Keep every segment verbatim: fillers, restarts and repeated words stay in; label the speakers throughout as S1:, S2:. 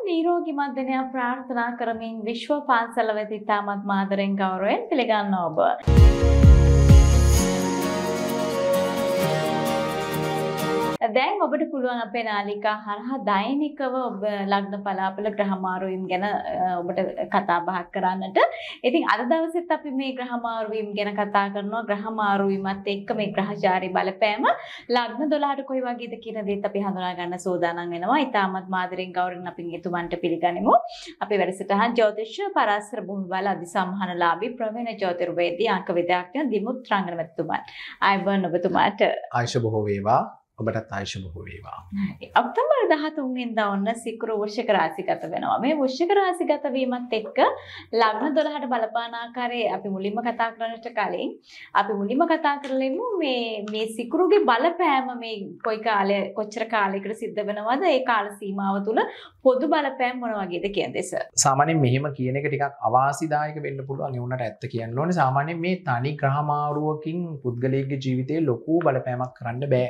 S1: නිරෝගිමත් දිනයක් ප්‍රාර්ථනා කරමින් විශ්ව පාන්සල වෙත ඉතාමත් මාදරෙන් ගෞරවයෙන් පිළිගන්නවා ඔබ. දැන් ඔබට පුළුවන් අපේ නාලිකා හරහා දෛනිකව ඔබ ලග්න පලාපල ග්‍රහ මාරුවීම් ගැන ඔබට කතා බහක් කරන්නට. ඉතින් අද දවසෙත් අපි මේ ග්‍රහ මාරුවීම් ගැන කතා කරනවා. ග්‍රහ මාරුවීමත් එක්ක මේ ග්‍රහචාරී බලපෑම ලග්න දොළහට කොයි වගේද කියන දේත් අපි හඳුනා ගන්න සූදානම් වෙනවා. ඉතාමත් මාදරෙන් ගෞරවයෙන් අපි එතුමන්ට පිළිගනිමු. අපේ වැඩසටහන් ජ්‍යොතිෂ පරාසර භූමිබල අධිසම්හානලාභී ප්‍රවීණ ජ්‍යොතිර්වේදී අංක විද්‍යාඥ දිමුත් රංගනමැතිතුමන්. ආයුබෝවන් ඔබතුමාට.
S2: ආයුෂ බොහෝ වේවා. ඔබටත් ආයුෂ බොහෝ වේවා.
S1: ඔක්තෝබර් දහතුන් වෙනිදා ඔන්න සිකුරු වෘශ්චික රාශිගත වෙනවා. මේ වෘශ්චික රාශිගත වීමත් එක්ක ලග්න දොළහට බලපාන ආකාරයේ අපි මුලින්ම කතා කරන්නට කලින් අපි මුලින්ම කතා කරලෙමු මේ මේ සිකුරුගේ බලපෑම මේ කොයි කාලය කොච්චර කාලයකට සිද්ධ වෙනවද? ඒ කාල සීමාව තුල පොදු බලපෑම මොන වගේද කියන දේස.
S2: සාමාන්‍යයෙන් මෙහෙම කියන එක ටිකක් අවාසිදායක වෙන්න පුළුවන්. ඒ වුණාට ඇත්ත කියන්න ඕනේ. සාමාන්‍යයෙන් මේ තනි ග්‍රහ මාරුවකින් පුද්ගලයෙක්ගේ ජීවිතේ ලොකු බලපෑමක් කරන්න බෑ.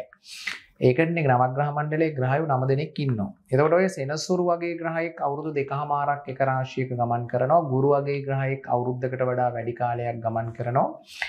S2: ඒකටනේ නවග්‍රහ මණ්ඩලයේ ග්‍රහයෝ නව දෙනෙක් ඉන්නවා. එතකොට ඔය සෙනසුරු වගේ ග්‍රහයෙක් අවුරුදු දෙකමාරක් එක රාශියක ගමන් කරනවා. ගුරු වගේ ග්‍රහයෙක් අවුරුද්දකට වඩා වැඩි කාලයක් ගමන් කරනවා.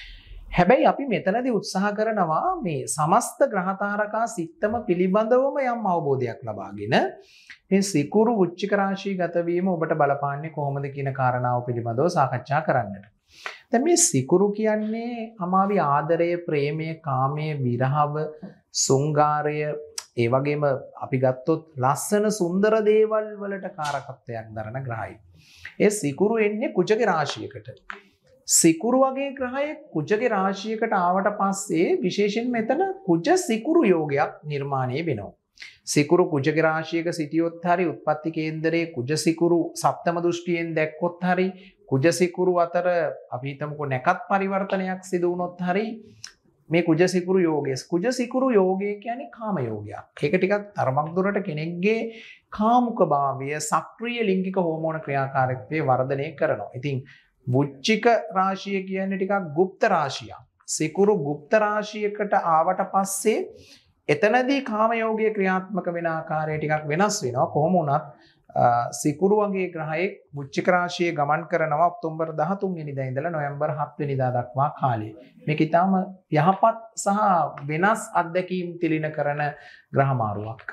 S2: හැබැයි අපි මෙතනදී උත්සාහ කරනවා මේ සමස්ත ග්‍රහ තාරකා සිත්තම පිළිබඳවම යම් අවබෝධයක් ලබාගෙන මේ සිකුරු වෘශ්චික රාශිය ගත වීම ඔබට බලපාන්නේ කොහොමද කියන කාරණාව පිළිබඳව සාකච්ඡා කරන්නට. දැන් මේ සිකුරු කියන්නේ අමාවි ආදරය, ප්‍රේමය, කාමය, විරහව, සුංගාරය, ඒ වගේම අපි ගත්තොත් ලස්සන සුන්දර දේවල් වලට කාරකත්වයක් දරන ග්‍රහයි. ඒ සිකුරු එන්නේ කුජගේ රාශියකට. සිකුරු වගේ ග්‍රහයෙක් කුජගේ රාශියකට ආවට පස්සේ විශේෂයෙන් මෙතන කුජ සිකුරු යෝගයක් නිර්මාණය වෙනවා. සිකුරු කුජගේ රාශියක සිටියොත් හරි උත්පත්ති කේන්දරයේ කුජ සිකුරු සප්තම දෘෂ්ටියෙන් දැක්කොත් හරි කුජ සිකුරු අතර අපි හිතමුකෝ නැකත් පරිවර්තනයක් සිදු වුණොත් හරි මේ කුජ සිකුරු යෝගය කුජ සිකුරු යෝගය කියන්නේ කාම යෝගයක්. ඒක ටිකක් තරමක් දුරට කෙනෙක්ගේ කාමුක භාවය, සක්‍රීය ලිංගික හෝමෝන ක්‍රියාකාරීත්වය වර්ධනය කරනවා. ඉතින් වෘශ්චික රාශිය කියන්නේ ටිකක් গুপ্ত රාශියක්. සිකුරු গুপ্ত රාශියකට ආවට පස්සේ එතනදී කාම යෝගයේ ක්‍රියාත්මක වෙන ආකාරය ටිකක් වෙනස් වෙනවා. කොහොම වුණත් සිකුරු වගේ ග්‍රහයෙක් වෘශ්චික රාශියේ ගමන් කරනවා ඔක්තෝබර් දහතුන් වෙනිදා ඉඳලා නොවැම්බර් හත් වෙනිදා දක්වා කාලය. මේක ඊටාම යහපත් සහ වෙනස් අත්දැකීම් තිලින කරන ග්‍රහ මාරුවක්.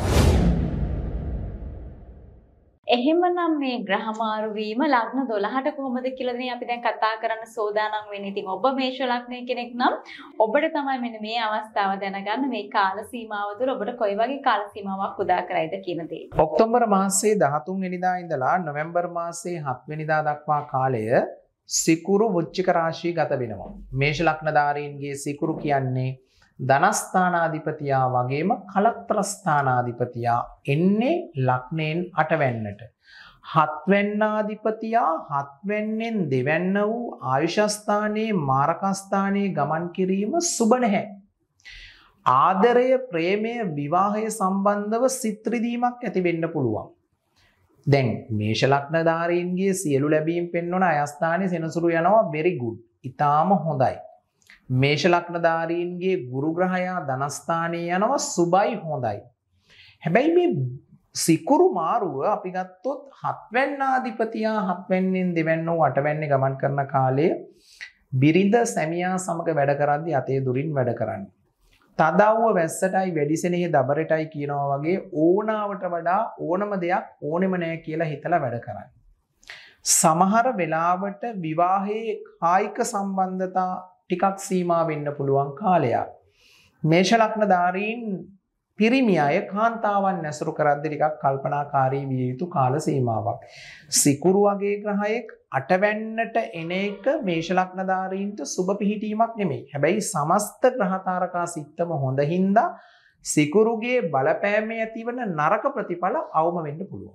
S1: එහෙමනම් මේ ග්‍රහ මාරු වීම ලග්න දොළහට කොහොමද කියලා දැන් අපි දැන් කතා කරන්න සෝදානම් වෙන්නේ. ඉතින් ඔබ මේෂ ලග්නයේ කෙනෙක් නම් ඔබට තමයි මෙන්න මේ අවස්ථාව දැනගන්න මේ කාල සීමාව තුළ ඔබට කොයි වගේ කාල සීමාවක් උදා කරයිද කියන දේ.
S2: ඔක්තෝබර් මාසයේ දහතුන් වෙනිදා ඉඳලා නොවැම්බර් මාසයේ හත් වෙනිදා දක්වා කාලය සිකුරු වෘශ්චික රාශිය ගත වෙනවා. මේෂ ලග්නධාරීන්ගේ සිකුරු කියන්නේ ධනස්ථානාධිපතියා වගේම කලත්‍රස්ථානාධිපතියා එන්නේ ලග්නයෙන් අටවැන්නට. හත්වැන්නාධිපතියා හත්වැන්නෙන් දෙවැන්න වූ ආයුෂස්ථානයේ මාරකස්ථානයේ ගමන් කිරීම සුබ නැහැ. ආදරය, ප්‍රේමය, විවාහය සම්බන්ධව සිත් රිදීමක් ඇති වෙන්න පුළුවන්. දැන් මේෂ ලග්නධාරීන්ගේ සියලු ලැබීම් පෙන්වන අයස්ථානයේ සෙනසුරු යනවා very good. ඊටාම හොඳයි. මේෂ ලග්නධාරීන්ගේ ගුරු ග්‍රහයා ධනස්ථානයේ යනවා සුබයි හොඳයි. හැබැයි මේ සිකුරු මාරුව අපි ගත්තොත් හත්වැන්නාධිපතියා හත්වැන්නෙන් දෙවැන්න වූ අටවැන්නේ ගමන් කරන කාලයේ බිරිඳ සැමියා සමග වැඩ කරද්දී අතේ දුරින් වැඩ කරන්නේ. තදව්ව වැස්සටයි වැඩිසෙනෙහි දබරටයි කියනවා වගේ ඕනාවට වඩා ඕනම දෙයක් ඕනෙම නෑ කියලා හිතලා වැඩ කරන්නේ. සමහර වෙලාවට විවාහයේ කායික සම්බන්ධතා ටිකක් සීමා වෙන්න පුළුවන් කාලයක්. මේෂ ලග්නධාරීන් පිරිමි අය කාන්තාවන් ඇසුරු කරද්දී ටිකක් කල්පනාකාරී විය යුතු කාල සීමාවක්. සිකුරු වගේ ග්‍රහයෙක් අටවැන්නට එන එක මේෂ ලග්නධාරීන්ට සුබ පිහිටීමක් නෙමෙයි. හැබැයි සමස්ත ග්‍රහ තාරකා සිත්තම හොඳ හින්දා සිකුරුගේ බලපෑමේ ඇතිවන නරක ප්‍රතිඵල අවම වෙන්න පුළුවන්.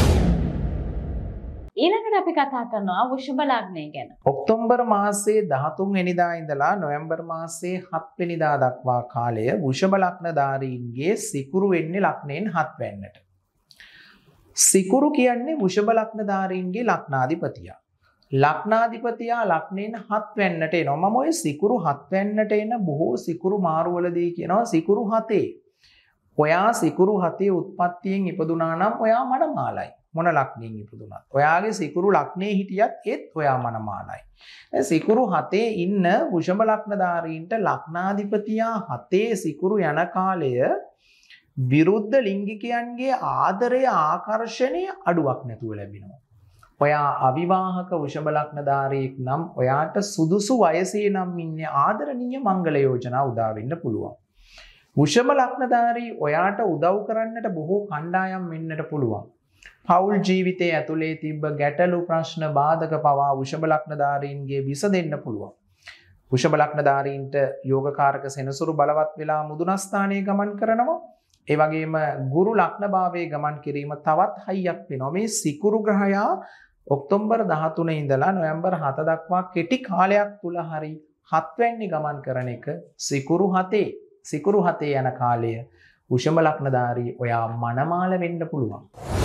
S1: ඊළඟට අපි කතා කරනවා වෘෂභ ලග්නය ගැන.
S2: ඔක්තෝබර් මාසයේ දහතුන් වෙනිදා ඉඳලා නොවැම්බර් මාසයේ හත් වෙනිදා දක්වා කාලය වෘෂභ ලග්නධාරීන්ගේ සිකුරු වෙන්නේ ලග්නයෙන් හත් වෙන්නට. සිකුරු කියන්නේ වෘෂභ ලග්නධාරීන්ගේ ලග්නාධිපතියා. ලග්නාධිපතියා ලග්නයෙන් හත් වෙන්නට එනවා. මම ඔය සිකුරු හත් වෙන්නට එන බොහෝ සිකුරු මාරුවලදී කියනවා සිකුරු හතේ ඔයා සිකුරු හතේ උත්පත්තියෙන් ඉපදුනා නම් ඔයා මනමාලයි. මොන ලග්නයෙන් ඉපදුනත්. ඔයාගේ සිකුරු ලග්නේ හිටියත් ඒත් ඔයා මනමාලයි. දැන් සිකුරු හතේ ඉන්න වෘෂභ ලග්නධාරීන්ට ලග්නාධිපතියා හතේ සිකුරු යන කාලය විරුද්ධ ලිංගිකයන්ගේ ආදරය ආකර්ෂණය අඩුවක් නැතුව ලැබෙනවා. ඔයා අවිවාහක වෘෂභ ලග්නධාරියෙක් නම් ඔයාට සුදුසු වයසේ නම් ඉන්නේ ආදරණීය මංගල යෝජනා උදා වෙන්න පුළුවන්. වෘෂභ ලග්නධාරී ඔයාට උදව් කරන්නට බොහෝ කණ්ඩායම් වෙන්නට පුළුවන්. පෞල් ජීවිතයේ ඇතුලේ තිබ්බ ගැටලු ප්‍රශ්න බාධක පවා වෘෂභ ලග්නධාරීන්ගේ විසඳෙන්න පුළුවන්. වෘෂභ ලග්නධාරීන්ට යෝගකාරක සෙනසුරු බලවත් වෙලා මුදුනස්ථානයේ ගමන් කරනවා. ඒ වගේම ගුරු ලග්න භාවයේ ගමන් කිරීම තවත් හයියක් වෙනවා. මේ සිකුරු ග්‍රහයා ඔක්තෝබර් දහතුන ඉඳලා නොවැම්බර් හත දක්වා කෙටි කාලයක් තුල හරි හත්වැනි ගමන් කරන එක සිකුරු හතේ සිකුරු හතේ යන කාලය වෘෂභ ලග්නධාරී ඔයා මනමාල වෙන්න පුළුවන්.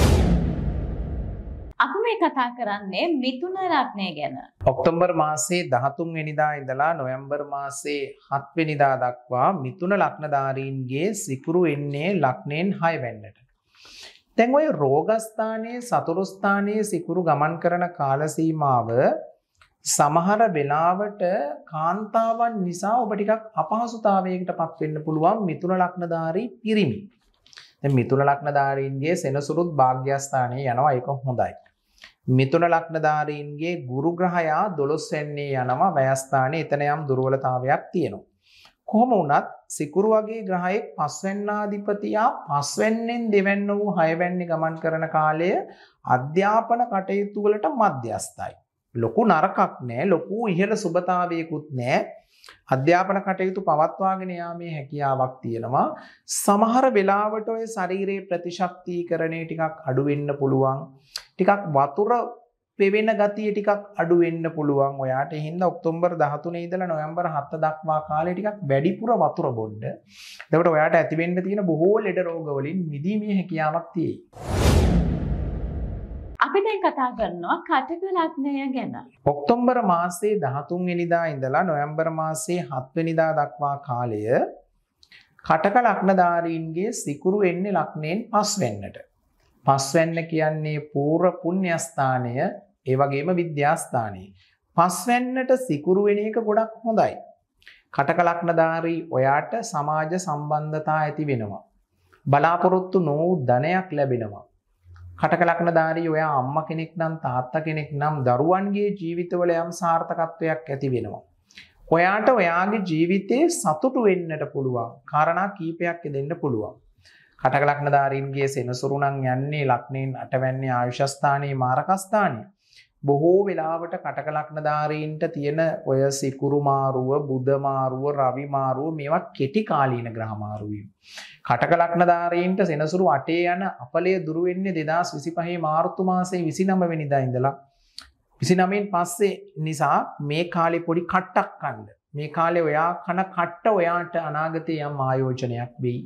S1: අපි මේ කතා කරන්නේ මිථුන ලග්නය ගැන.
S2: ඔක්තෝබර් මාසයේ දහතුන් වෙනිදා ඉඳලා නොවැම්බර් මාසයේ හත් වෙනිදා දක්වා මිථුන ලග්නධාරීන්ගේ සිකුරු එන්නේ ලග්නෙන් හය වෙන්නට. දැන් ඔය රෝගස්ථානයේ සතුරු ස්ථානයේ සිකුරු ගමන් කරන කාල සීමාව සමහර වෙලාවට කාන්තාවන් නිසා ඔබ ටිකක් අපහසුතාවයකට පත් වෙන්න පුළුවන් මිථුන ලග්නධාරී පිරිමි. දැන් මිථුන ලග්නධාරීන්ගේ සෙනසුරුත් භාග්‍යස්ථානයේ යනවා ඒක හොඳයි. මිථුන ලග්නධාරීන්ගේ ගුරු ග්‍රහයා දොළොස් වෙන්නේ යනවා වයස්ථානයේ එතන යම් දුර්වලතාවයක් තියෙනවා. කොහොම වුණත් සිකුරු වගේ ග්‍රහයෙක් පස්වැන්නාධිපතියා පස්වැන්නෙන් දෙවැන්න වූ හයවැන්නේ ගමන් කරන කාලය අධ්‍යාපන කටයුතු වලට මධ්‍යස්ථයි. ලොකු නරකක් නෑ, ලොකු ඉහළ සුබතාවයකුත් නෑ. අධ්‍යාපන කටයුතු පවත්වාගෙන යාමේ හැකියාවක් තියෙනවා. සමහර වෙලාවට ඔය ශරීරයේ ප්‍රතිශක්තිකරණය ටිකක් අඩු වෙන්න පුළුවන්. ටිකක් වතුර පෙවෙන ගතිය ටිකක් අඩු වෙන්න පුළුවන්. ඔයාට එහෙනම් ඔක්තෝබර් දහතුන ඉඳලා නොවැම්බර් හත දක්වා කාලේ ටිකක් වැඩිපුර වතුර බොන්න. එතකොට ඔයාට ඇති වෙන්න තියෙන බොහෝ ලෙඩ රෝග වලින් මිදීමේ හැකියාවක් තියෙයි.
S1: අපි දැන් කතා කරනවා කටක ලග්නය ගැන.
S2: ඔක්තෝබර් මාසයේ දහතුන් වෙනිදා ඉඳලා නොවැම්බර් මාසයේ හත් වෙනිදා දක්වා කාලය කටක ලග්නධාරීන්ගේ සිකුරු එන්නේ ලග්නෙන් පස් වෙන්නට. පස් වෙන්න කියන්නේ පූර්ව පුණ්‍යස්ථානය, ඒ වගේම විද්‍යාස්ථානය. පස් වෙන්නට සිකුරු වෙන එක ගොඩක් හොඳයි. කටක ලග්නධාරී ඔයාට සමාජ සම්බන්ධතා ඇති වෙනවා. බලාපොරොත්තු නොවූ ධනයක් ලැබෙනවා. කටක ලග්නධාරී ඔයා අම්මා කෙනෙක් නම් තාත්තා කෙනෙක් නම් දරුවන්ගේ ජීවිතවල යම් සාර්ථකත්වයක් ඇති වෙනවා. ඔයාට ඔයාගේ ජීවිතේ සතුටු වෙන්නට පුළුවන්. කාරණා කීපයක් දෙන්න පුළුවන්. කටක ලග්නධාරීන්ගේ සෙනසුරු නම් යන්නේ ලග්නෙන් අටවැන්නේ ආයුෂ ස්ථානයේ මාරක ස්ථානයේ. බොහෝ වෙලාවට කටක ලග්නධාරීන්ට තියෙන ඔය සිකුරු මාරුව, බුධ මාරුව, රවි මාරුව මේවා කෙටි කාලීන ග්‍රහ මාරු වීම. කටක ලග්නධාරීන්ට සෙනසුරු අටේ යන අපලය දුරු වෙන්නේ දෙදාස් විසිපහේ මාර්තු මාසයේ විසිනම වෙනිදා ඉඳලා විසිනමෙන් පස්සේ නිසා මේ කාලේ පොඩි කට්ටක් කන්න. මේ කාලේ ඔයා කන කට්ට ඔයාට අනාගතේ යම් ආයෝජනයක් වෙයි.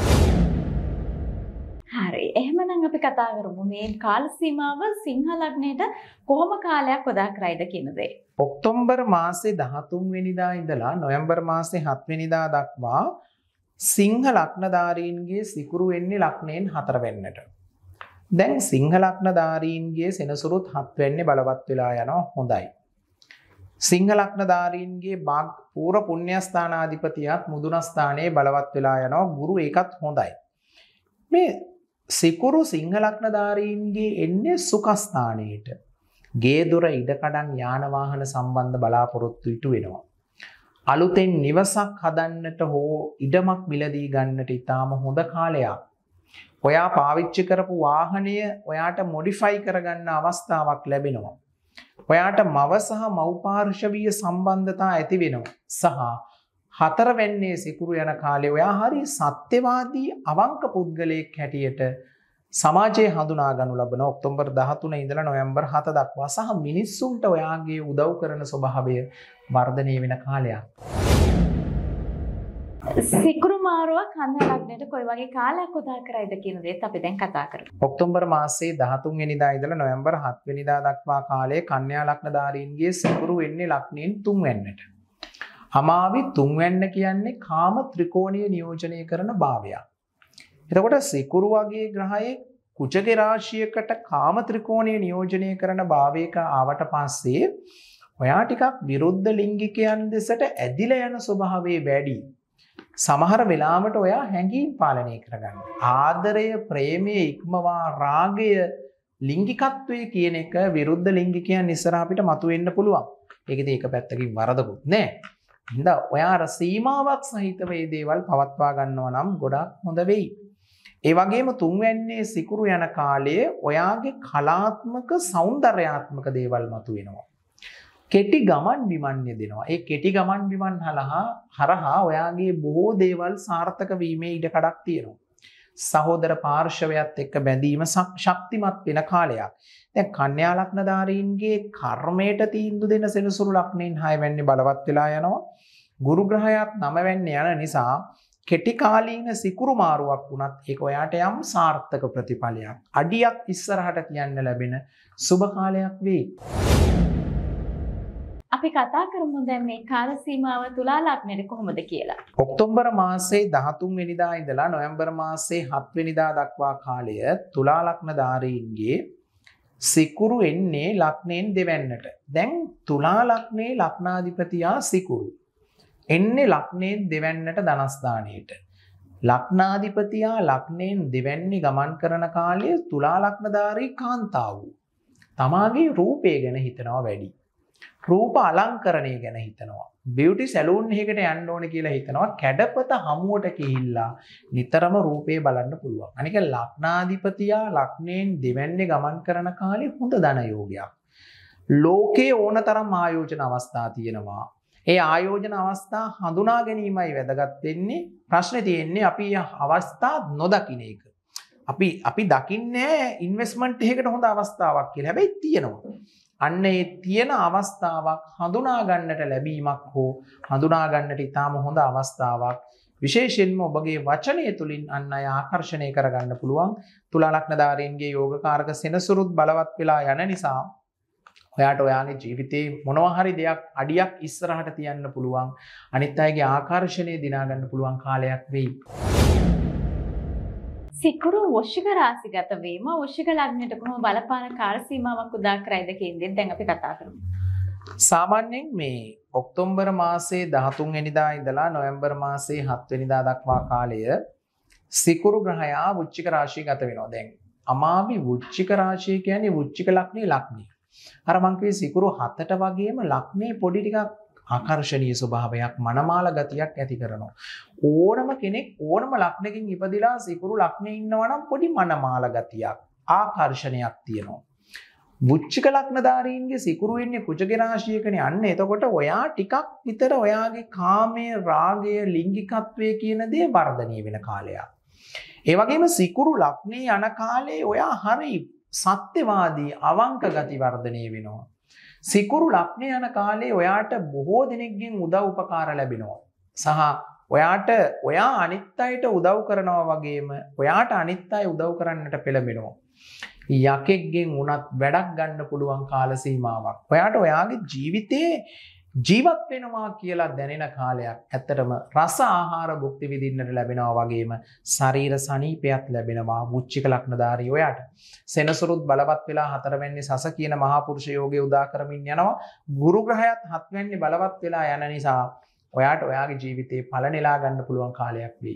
S1: හරි. එහෙමනම් අපි කතා කරමු මේ කාල සීමාව සිංහ ලග්නයට කොහොම කාලයක් උදා කරයිද කියන දේ.
S2: ඔක්තෝබර් මාසයේ දහතුන් වෙනිදා ඉඳලා නොවැම්බර් මාසයේ හත් වෙනිදා දක්වා සිංහ ලග්නධාරීන්ගේ සිකුරු වෙන්නේ ලග්නෙන් හතර වෙන්නට. දැන් සිංහ ලග්නධාරීන්ගේ සෙනසුරුත් හත් වෙන්නේ බලවත් වෙලා යනවා හොඳයි. සිංහ ලග්නධාරීන්ගේ භාග පූර්ව පුණ්‍යස්ථානාධිපතියත් මුදුනස්ථානයේ බලවත් වෙලා යනවා ගුරු ඒකත් හොඳයි. මේ සිකුරු සිංහ ලග්නධාරීන්ගේ එන්නේ සුඛස්ථානයට. ගේ දොර ඉඩකඩම් යාන වාහන සම්බන්ධ බලාපොරොත්තු ඉටු වෙනවා. අලුතෙන් නිවසක් හදන්නට හෝ ඉඩමක් මිලදී ගන්නට ඉතාම හොඳ කාලයක්. ඔයා පාවිච්චි කරපු වාහනය ඔයාට මොඩිෆයි කරගන්න අවස්ථාවක් ලැබෙනවා. ඔයාට මව සහ මව් පාර්ශවීය සම්බන්ධතා ඇති වෙනවා. සහ හතරවැන්නේ සිකුරු යන කාලේ ඔයා හරි සත්‍යවාදී අවංක පුද්ගලයෙක් හැටියට සමාජයේ හඳුනා ගනු ලබන ඔක්තෝබර් දහතුන ඉඳලා නොවැම්බර් හත දක්වා සහ මිනිස්සුන්ට ඔයාගේ උදව් කරන ස්වභාවය වර්ධනය වෙන කාලයක්.
S1: සිකුරු මාරුව කන්‍යා ලග්නයට කොයි වගේ කාලයක් උදා කරයිද කියන දේත් අපි දැන් කතා කරමු.
S2: ඔක්තෝබර් මාසයේ දහතුන් වෙනිදා ඉඳලා නොවැම්බර් හත් වෙනිදා දක්වා කාලයේ කන්‍යා ලග්නධාරීන්ගේ සිකුරු වෙන්නේ ලග්නෙන් තුන් වෙන්නට. අමාවි තුන් වෙන්න කියන්නේ කාම ත්‍රිකෝණීය නියෝජනය කරන භාවයක්. එතකොට සිකුරු වගේ ග්‍රහයේ කුජගේ රාශියකට කාම ත්‍රිකෝණය නියෝජනය කරන භාවයක ආවට පස්සේ ඔයා ටිකක් විරුද්ධ ලිංගිකයන් දෙසට ඇදිලා යන ස්වභාවය වැඩි. සමහර වෙලාවට ඔයා හැඟීම් පාලනය කරගන්න. ආදරය, ප්‍රේමය ඉක්මවා රාගය, ලිංගිකත්වය කියන එක විරුද්ධ ලිංගිකයන් ඉස්සරහ අපිට මතුවෙන්න පුළුවන්. ඒකදී එක පැත්තකින් වරදකුත් නෑ. හින්ද ඔයා අර සීමාවක් සහිතව මේ දේවල් පවත්වා ගන්නවා නම් ගොඩාක් හොඳ වෙයි. ඒ වගේම තුන්වැන්නේ සිකුරු යන කාලයේ ඔයාගේ කලාත්මක සෞන්දර්යාත්මක දේවල් මතුවෙනවා. කෙටි ගමන් බිමන් යෙදෙනවා. ඒ කෙටි ගමන් බිමන් හරහා හරහා ඔයාගේ බොහෝ දේවල් සාර්ථක වීමේ ඉඩ කඩක් තියෙනවා. සහෝදර පාර්ශවයත් එක්ක බැඳීම ශක්තිමත් වෙන කාලයක්. දැන් කන්‍යා ලග්නධාරීන්ගේ කර්මයට තීන්දුව දෙන සෙනසුරු ලග්නෙන් හය වෙන්නේ බලවත් වෙලා යනවා. ගුරු ග්‍රහයත් නව වෙන්නේ යන නිසා කෙටි කාලීන සිකුරු මාරුවක් වුණත් ඒක ඔයාට යම් සාර්ථක ප්‍රතිඵලයක්, අඩියක් ඉස්සරහට තියන්න ලැබෙන සුබ කාලයක් වෙයි.
S1: අපි කතා කරමු දැන් මේ කාල සීමාව තුලා ලග්නෙට කොහොමද කියලා.
S2: ඔක්තෝබර් මාසයේ දහතුන් වෙනිදා ඉඳලා නොවැම්බර් මාසයේ හත් වෙනිදා දක්වා කාලය තුලා ලග්නධාරීන්ගේ සිකුරු එන්නේ ලග්නෙන් දෙවැන්නට. දැන් තුලා ලග්නේ ලග්නාධිපතියා සිකුරු. එන්නේ ලග්නෙන් දෙවැන්නට ධනස්ථානයට. ලග්නාධිපතියා ලග්නෙන් දෙවැන්නේ ගමන් කරන කාලයේ තුලා ලග්නධාරී කාන්තාව තමාගේ රූපය ගැන හිතනවා වැඩි. රූප අලංකරණය ගැන හිතනවා. බියුටි සැලූන් එකකට යන්න ඕනේ කියලා හිතනවා. කැඩපත හමුවට ගිහිල්ලා නිතරම රූපේ බලන්න පුළුවන්. අනික ලග්නාධිපතියා ලග්නෙන් දෙවැන්නේ ගමන් කරන කාලේ හොඳ ධන යෝගයක්. ලෝකේ ඕනතරම් ආයෝජන අවස්ථා තියෙනවා. ඒ ආයෝජන අවස්ථා හඳුනා ගැනීමයි වැදගත් වෙන්නේ. ප්‍රශ්නේ තියෙන්නේ අපි අවස්ථා නොදකින්න එක. අපි අපි දකින්නේ ඉන්වෙස්ට්මන්ට් එකකට හොඳ අවස්ථාවක් කියලා. හැබැයි තියෙනවා. අන්න ඒ තියෙන අවස්ථාවක් හඳුනා ගන්නට ලැබීමක් හෝ හඳුනා ගන්නට ඉතාම හොඳ අවස්ථාවක්. විශේෂයෙන්ම ඔබගේ වචනය තුලින් අන් අය ආකර්ෂණය කරගන්න පුළුවන්. තුලා ලග්නධාරීන්ගේ යෝගකාරක සෙනසුරුත් බලවත් වෙලා යන නිසා ඔයාට ඔයාගේ ජීවිතේ මොනවා හරි දෙයක් අඩියක් ඉස්සරහට තියන්න පුළුවන්. අනිත් අයගේ ආකර්ෂණය දිනා ගන්න පුළුවන් කාලයක් වෙයි.
S1: සිකුරු වෘශ්චික රාශිගත වීම වෘශ්චික ලග්නයට කොහොම බලපාන කාල සීමාවක් උදා කරයිද කියන දැන් අපි කතා කරමු.
S2: සාමාන්‍යයෙන් මේ ඔක්තෝබර් මාසයේ දහතුන් වෙනිදා ඉඳලා නොවැම්බර් මාසයේ හත් වෙනිදා දක්වා කාලය සිකුරු ග්‍රහයා වෘශ්චික රාශිය ගත වෙනවා. දැන් අමාවි වෘශ්චික රාශිය කියන්නේ වෘශ්චික ලග්නේ ලග්නේ. අර මං කිව්වේ සිකුරු හතට වගේම ලග්නේ පොඩි ටිකක් ආකර්ශනීය ස්වභාවයක්, මනමාල ගතියක් ඇති කරනවා. ඕනම කෙනෙක් ඕනම ලග්නකින් ඉපදිලා සිකුරු ලග්නේ ඉන්නවා නම් පොඩි මනමාල ගතියක්, ආකර්ෂණයක් තියෙනවා. වෘශ්චික ලග්නධාරීන්ගේ සිකුරු වෙන්නේ කුජගේ රාශියකනේ. අන්න එතකොට ඔයා ටිකක් විතර ඔයාගේ කාමයේ, රාගය, ලිංගිකත්වයේ කියන දේ වර්ධනය වෙන කාලයක්. ඒ වගේම සිකුරු ලග්නේ යන කාලේ ඔයා හරි සත්‍යවාදී, අවංක ගති වර්ධනය වෙනවා. සිකුරු ලග්නේ යන කාලේ ඔයාට බොහෝ දෙනෙක්ගෙන් උදව් උපකාර ලැබෙනවා. සහ ඔයාට ඔයා අනිත් අයට උදව් කරනවා වගේම ඔයාට අනිත් අය උදව් කරන්නට පෙළඹෙනවා. යකෙක්ගෙන් උනත් වැඩක් ගන්න පුළුවන් කාල සීමාවක්. ඔයාට ඔයාගේ ජීවිතේ ජීවත් වෙනවා කියලා දැනෙන කාලයක්. ඇත්තටම රස ආහාර භුක්ති විඳින්නට ලැබෙනවා වගේම ශරීර සනීපයක් ලැබෙනවා වෘශ්චික ලග්නධාරී ඔයාට. සෙනසුරුත් බලවත් වෙලා හතරවැන්නේ සස කියන මහා පුරුෂ යෝගය උදා කරමින් යනවා. ගුරු ග්‍රහයත් හත්වැන්නේ බලවත් වෙලා යන නිසා ඔයාට ඔයාගේ ජීවිතේ ඵල නෙලා ගන්න පුළුවන් කාලයක් වෙයි.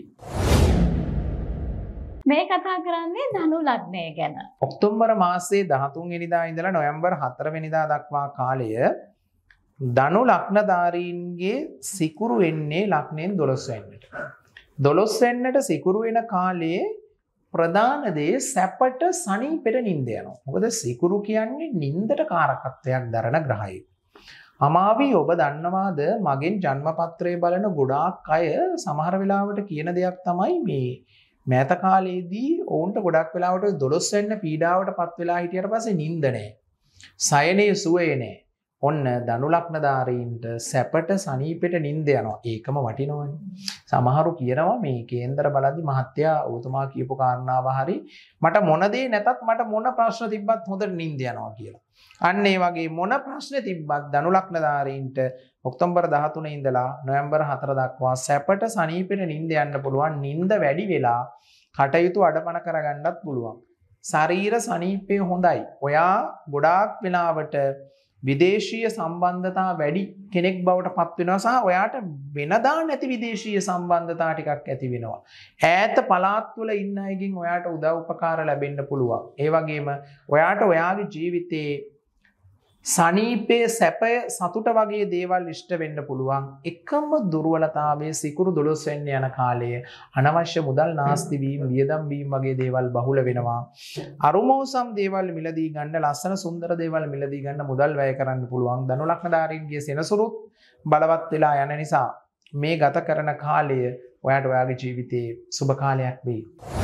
S1: මේ කතා කරන්නේ ධනු ලග්නය ගැන.
S2: ඔක්තෝබර් මාසයේ දහතුන් වෙනිදා ඉඳලා නොවැම්බර් හතර වෙනිදා දක්වා කාලය ධනු ලග්නධාරීන්ගේ සිකුරු වෙන්නේ ලග්නෙන් දොළොස් වෙන්නට. දොළොස් වෙන්නට සිකුරු වෙන කාලයේ ප්‍රධාන දේ සැපට සනීපෙට නිින්ද යනවා. මොකද සිකුරු කියන්නේ නිින්දට කාරකත්වයක් දරන ග්‍රහයෙක්. අමාවි ඔබ දන්නවාද මගෙන් ජන්මපත්‍රය බලන ගොඩාක් අය සමහර වෙලාවට කියන දෙයක් තමයි මේ මෑත කාලේදී ඔවුන්ට ගොඩක් වෙලාවට දොළොස් වෙන්න පීඩාවට පත් වෙලා හිටියට පස්සේ නිින්ද නැහැ. සයනේ සුවේ නැහැ. ඔන්න ධනු ලග්නධාරීන්ට සැපට සනීපෙට නිින්ද යනවා. ඒකම වටිනවනේ. සමහරු කියනවා මේ කේන්දර බලද්දි මහත්තයා ඔබතුමා කියපු කාරණාව හරි මට මොන දේ නැතත් මට මොන ප්‍රශ්න තිබ්බත් හොඳට නිින්ද යනවා කියලා. අන්න ඒ වගේ මොන ප්‍රශ්න තිබ්බත් ධනු ලග්නධාරීන්ට ඔක්තෝබර් දහතුන ඉඳලා නොවැම්බර් හතර දක්වා සැපට සනීපෙට නිින්ද යන්න පුළුවන්. නිින්ද වැඩි වෙලා කටයුතු අඩපණ කරගන්නත් පුළුවන්. ශරීර සනීපය හොඳයි. ඔයා ගොඩාක් වෙලාවට විදේශීය සම්බන්ධතා වැඩි කෙනෙක් බවට පත් වෙනවා සහ ඔයාට වෙනදා නැති විදේශීය සම්බන්ධතා ටිකක් ඇති වෙනවා. ඈත පළාත් වල ඉන්න අයගෙන් ඔයාට උදව් උපකාර ලැබෙන්න පුළුවන්. ඒ වගේම ඔයාට ඔයාගේ ජීවිතේ සනීපයේ සැපය සතුට වගේ දේවල් ඉෂ්ට වෙන්න පුළුවන්. එකම දුර්වලතාවය සිකුරු දොළොස් වෙන්න යන කාලයේ අනවශ්‍ය මුදල් නාස්ති වීම, වියදම් වීම වගේ දේවල් බහුල වෙනවා. අරුමෝසම් දේවල් මිලදී ගන්න, ලස්සන සුන්දර දේවල් මිලදී ගන්න මුදල් වැය කරන්න පුළුවන්. ධනු ලග්නධාරීන්ගේ සෙනසුරුත් බලවත් වෙලා යන නිසා මේ ගත කරන කාලය ඔයාට ඔයාගේ ජීවිතයේ සුබ කාලයක් වෙයි.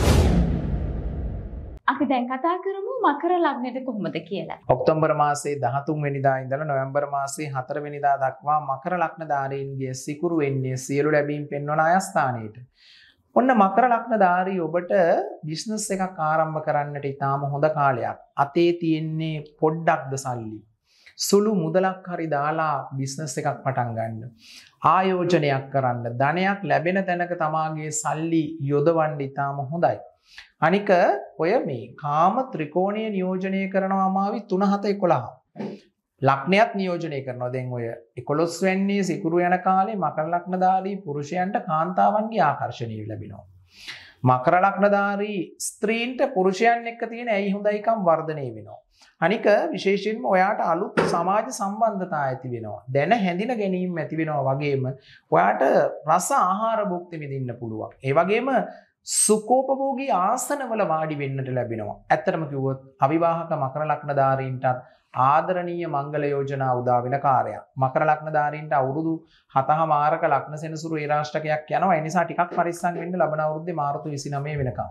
S1: අපි දැන් කතා කරමු මකර ලග්නෙට කොහොමද කියලා.
S2: ඔක්තෝබර් මාසයේ දහතුන් වෙනිදා ඉඳලා නොවැම්බර් මාසයේ හතර වෙනිදා දක්වා මකර ලග්නධාරීන්ගේ සිකුරු වෙන්නේ සියලු ලැබීම් පෙන්වන ආයස්ථානයේට. ඔන්න මකර ලග්නධාරී ඔබට බිස්නස් එකක් ආරම්භ කරන්නට ඉතාම හොඳ කාලයක්. අතේ තියෙන්නේ පොඩ්ඩක්ද සල්ලි. සුළු මුදලක් හරි දාලා බිස්නස් එකක් පටන් ගන්න. ආයෝජනයක් කරන්න. ධනයක් ලැබෙන තැනක තමාගේ සල්ලි යොදවන්න ඉතාම හොඳයි. අනික ඔය මේ කාම ත්‍රිකෝණය නියෝජනය කරනවා අමාවි තුන හත එකොළහ. ලග්නයක් නියෝජනය කරනවා. දැන් ඔය එකොළොස් වෙන්නේ සිකුරු යන කාලේ මකර ලග්නධාරී පුරුෂයන්ට කාන්තාවන්ගේ ආකර්ෂණය ලැබෙනවා. මකර ලග්නධාරී ස්ත්‍රීන්ට පුරුෂයන් එක්ක තියෙන ඇයි හොඳයිකම් වර්ධනය වෙනවා. අනික විශේෂයෙන්ම ඔයාට අලුත් සමාජ සම්බන්ධතා ඇති වෙනවා. දැන හැඳින ගැනීම ඇති වෙනවා වගේම ඔයාට රස ආහාර භුක්ති විඳින්න පුළුවන්. ඒ වගේම සුකෝපභෝගී ආසනවල වාඩි වෙන්නට ලැබෙනවා. ඇත්තටම කිව්වොත් අවිවාහක මකර ලග්නධාරීන්ට ආදරණීය මංගල යෝජනා උදා වෙන කාර්යයක්. මකර ලග්නධාරීන්ට අවුරුදු හතමාරක ලග්න සෙනසුරු ඒ රාෂ්ටකයක් යනවා. ඒ නිසා ටිකක් පරිස්සම් වෙන්න ලබන අවුරුද්දේ මාර්තු විසිනවය වෙනකම්.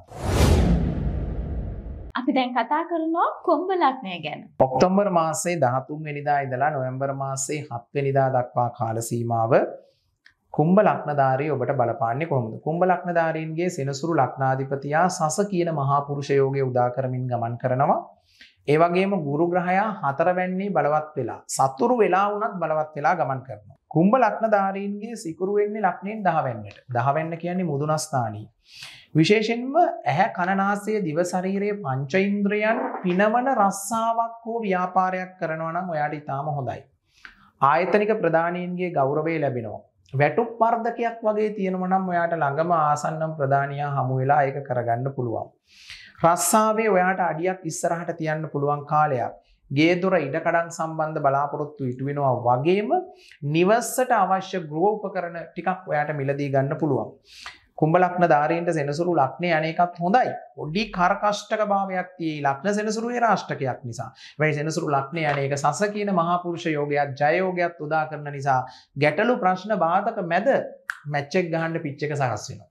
S1: අපි දැන් කතා කරනවා කුම්භ ලග්නය ගැන.
S2: ඔක්තෝබර් මාසයේ දහතුන් වෙනිදා ඉඳලා නොවැම්බර් මාසයේ හත් වෙනිදා දක්වා කාල සීමාව කුම්භ ලග්නධාරී ඔබට බලපාන්නේ කොහොමද? කුම්භ ලග්නධාරීන්ගේ සෙනසුරු ලග්නාධිපතියා සස කියන මහා පුරුෂ යෝගය උදා කරමින් ගමන් කරනවා. ඒ වගේම ගුරු ග්‍රහයා හතරවැන්නේ බලවත් වෙලා, සතුරු වෙලා වුණත් බලවත් වෙලා ගමන් කරනවා. කුම්භ ලග්නධාරීන්ගේ සිකුරු වෙන්නේ ලග්නෙන් දහවැන්නට. දහවැන්න කියන්නේ මුදුනස්ථානී. විශේෂයෙන්ම ඇහැ කන නාසය දිව ශරීරයේ පංච ඉන්ද්‍රයන් පිනවන රස්සාවක් හෝ ව්‍යාපාරයක් කරනවා නම් ඔයාට ඉතාම හොඳයි. ආයතනික ප්‍රධානීන්ගේ ගෞරවය ලැබෙනවා. වැටුප් වර්ධකයක් වගේ තියෙනවා නම් ඔයාට ළඟම ආසන්නම් ප්‍රධානියා හමු වෙලා ඒක කරගන්න පුළුවන්. රස්සාවේ ඔයාට අඩියක් ඉස්සරහට තියන්න පුළුවන් කාලයක්. ගේ දොර ඉඩකඩම් සම්බන්ධ බලාපොරොත්තු ඉටු වෙනවා වගේම නිවසට අවශ්‍ය ගෘහ උපකරණ ටිකක් ඔයාට මිලදී ගන්න පුළුවන්. කුම්භ ලග්නධාරීන්ට සෙනසුරු ලග්නේ අනේකත් හොඳයි. පොඩි කරකෂ්ඨක භාවයක් තියෙයි ලග්න සෙනසුරු ඒ රාෂ්ටකයක් නිසා. වෙයි සෙනසුරු ලග්නේ අනේක සස කියන මහා පුරුෂ යෝගයක් ජය යෝගයක් උදා කරන නිසා ගැටලු ප්‍රශ්න බාධක මැද මැච් එක ගහන්න පිච් එක සකස් වෙනවා.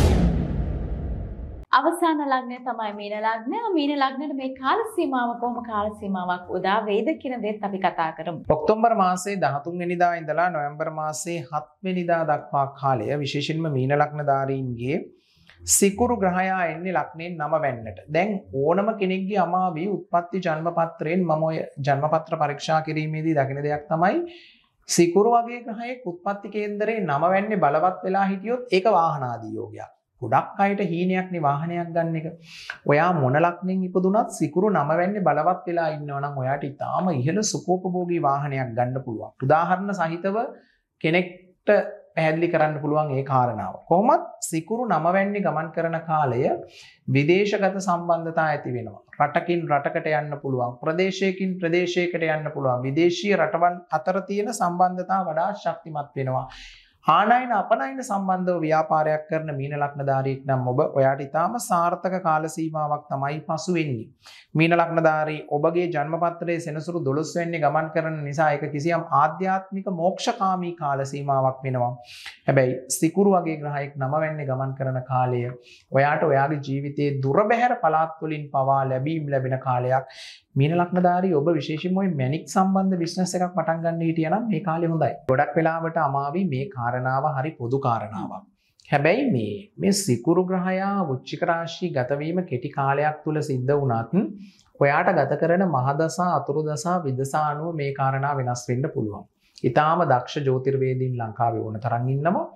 S1: අවසාන ලග්නය තමයි මීන ලග්නය. මීන ලග්නෙට මේ කාල සීමාව කොහොම කාල සීමාවක් උදා වේද කියන දේත් අපි කතා කරමු.
S2: ඔක්තෝබර් මාසයේ දහතුන් වෙනිදා ඉඳලා නොවැම්බර් මාසයේ හත් වෙනිදා දක්වා කාලය විශේෂයෙන්ම මීන ලග්නධාරීන්ගේ සිකුරු ග්‍රහයා එන්නේ ලග්නෙන් නම වෙන්නට. දැන් ඕනම කෙනෙක්ගේ අමාවි උත්පත්ති ජන්ම පත්‍රයෙන් මම ඔය ජන්ම පත්‍ර පරීක්ෂා කිරීමේදී දකින දෙයක් තමයි සිකුරු වගේ ග්‍රහයක උත්පත්ති කේන්දරේ නම වෙන්නේ බලවත් වෙලා හිටියොත් ඒක වාහනාදී යෝගයක්. ගොඩක් අයට හීනයක් නේ වාහනයක් ගන්න එක. ඔයා මොන ලග්නෙන් ඉපදුනත් සිකුරු නම වෙන්නේ බලවත් වෙලා ඉන්නවා නම් ඔයාට ඊටාම ඉහළ සුඛෝපභෝගී වාහනයක් ගන්න පුළුවන්. උදාහරණ සහිතව කෙනෙක්ට පැහැදිලි කරන්න පුළුවන් ඒ කාරණාව. කොහොමත් සිකුරු නම වෙන්නේ ගමන් කරන කාලය විදේශගත සම්බන්ධතා ඇති වෙනවා. රටකින් රටකට යන්න පුළුවන්. ප්‍රදේශයකින් ප්‍රදේශයකට යන්න පුළුවන්. විදේශීය රටවල් අතර තියෙන සම්බන්ධතා වඩා ශක්තිමත් වෙනවා. ආනයන අපනයන සම්බන්ධව ව්‍යාපාරයක් කරන මීන ලග්නධාරීෙක් නම් ඔබ ඔයාට ඉතාම සාර්ථක කාල සීමාවක් තමයි පසු වෙන්නේ. මීන ලග්නධාරී ඔබගේ ජන්මපත්‍රයේ සෙනසුරු දොළොස් වෙන්නේ ගමන් කරන නිසා ඒක කිසියම් ආධ්‍යාත්මික මොක්ෂකාමී කාල සීමාවක් වෙනවා. හැබැයි සිකුරු වගේ ග්‍රහයෙක් නම වෙන්නේ ගමන් කරන කාලය ඔයාට ඔයාගේ ජීවිතයේ දුර බැහැර පළාත් වලින් පවා ලැබීම් ලැබෙන කාලයක්. මීන ලග්නධාරී ඔබ විශේෂයෙන්ම ওই මැනික් සම්බන්ධ බිස්නස් එකක් පටන් ගන්න හිටියා නම් මේ කාලේ හොඳයි. ගොඩක් වෙලාවට අමාවි මේ කාරණාව හරි පොදු කාරණාවක්. හැබැයි මේ මේ සිකුරු ග්‍රහයා වෘශ්චික රාශිය ගත වීම කෙටි කාලයක් තුල සිද්ධ වුණත් ඔයාට ගත කරන මහදසා අතුරු දසා විදසා අනුව මේ කාරණා වෙනස් වෙන්න පුළුවන්. ඊටාම දක්ෂ ජ්‍යොතිර්වේදීන් ලංකාවේ වුණ තරම් ඉන්නවා.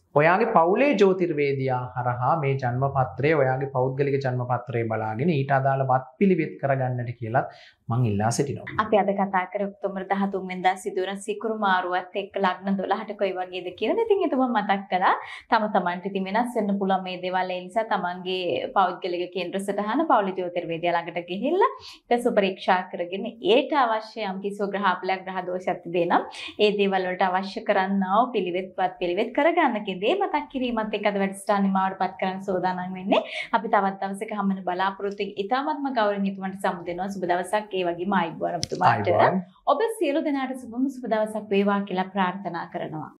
S2: ඔයාගේ පවුලේ ජ්‍යොතිර්වේදියා හරහා මේ ජන්මපත්‍රය ඔයාගේ පෞද්ගලික ජන්මපත්‍රය බලාගෙන ඊට අදාළ වත් පිළිවෙත් කරගන්නට කියලත් මං ඉල්ලා සිටිනවා.
S1: අපි අද කතා කරේ ඔක්තෝබර් දහතුන් වෙනිදා සිදුවන සිකුරු මාරුවත් එක්ක ලග්න දොළහට කොයි වගේද කියලා. ඉතින් එතුමා මතක් කළා තම තමන්ට ඉතින් වෙනස් වෙන්න පුළුවන් මේ දේවල්. ඒ නිසා තමන්ගේ පෞද්ගලික කේන්ද්‍ර සටහන පවුලේ ජ්‍යොතිර්වේදියා ළඟට ගිහිල්ලා ඒක සුපරීක්ෂා කරගෙන ඒට අවශ්‍ය යම් කිසි ග්‍රහපලයක් ග්‍රහ දෝෂයක් තිබෙනම් ඒ දේවල් වලට අවශ්‍ය කරන්නා වූ පිළිවෙත්පත් පිළිවෙත් කරගන්න කිදේ මතක් කිරීමත් එක්ක අද වැඩසටහන නිමාවටපත් කරන්න සූදානම් වෙන්නේ. අපි තවත් දවසක හම්බෙන බලාපොරොත්තු ඉතාමත්ම ගෞරවණීය තුමන්ට සමු දෙනවා. සුබ දවසක්. ඒ වගේම ආයුබෝවන් ඔබතුමාට. ඔබ සියලු දෙනාට සුබම සුබ දවසක් වේවා කියලා ප්‍රාර්ථනා කරනවා.